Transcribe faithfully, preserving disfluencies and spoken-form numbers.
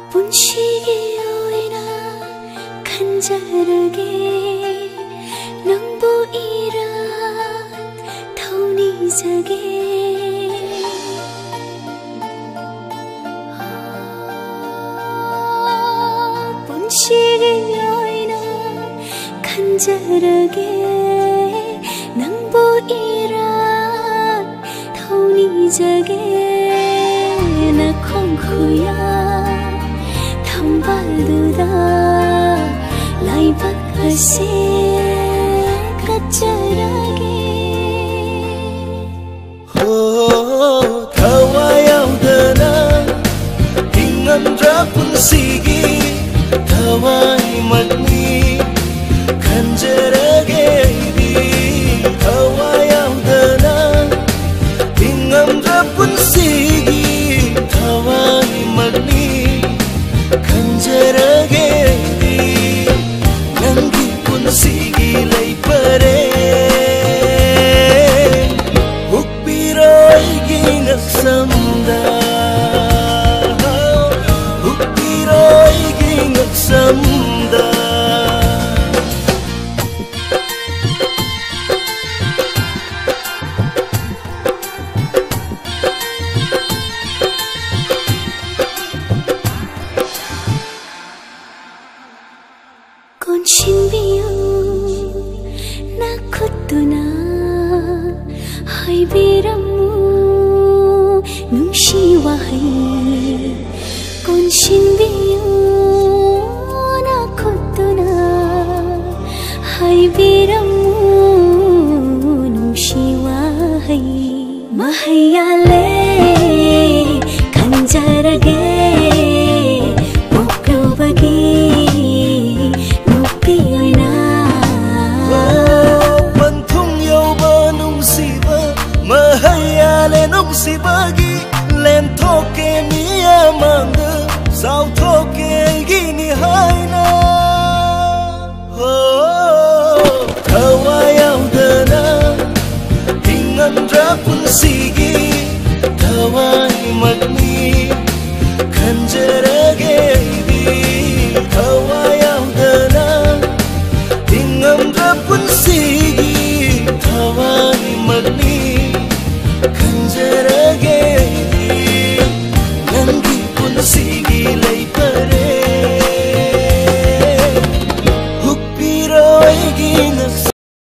ꯄꯨꯟꯁꯤꯒꯤ ꯑꯣꯏꯅ ꯈꯟꯖꯔꯒꯦ ꯅꯪꯕꯨ 이란 ꯊꯧꯅꯤꯖꯒꯦ ꯄꯨꯟꯁꯤꯒꯤ ꯑꯣꯏꯅ ꯈꯟꯖꯔꯒꯦ ꯅꯪꯕꯨ 이란 ꯊꯧꯅꯤꯖꯒꯦ 나콩 खुया 탐발두다 라이박 하세 까짜라게 Oh 타와야우드나 잉암드라 분시기 타와이 맞니 간절하게 비 타와야우드나 잉암드라 분시기 타와이 맞니 간절하게 비 낭기 분시기 레이퍼레 욱비로이기 낙삼다 욱비로이기 낙삼다 꽃신비요 나콧도나 하이비라무 눈시와하이 꽃신비요 나콧도나 하이비라무 눈시와하이 마하야레 간절하게 sibagi len thoke mi amanda sao thoke gini hai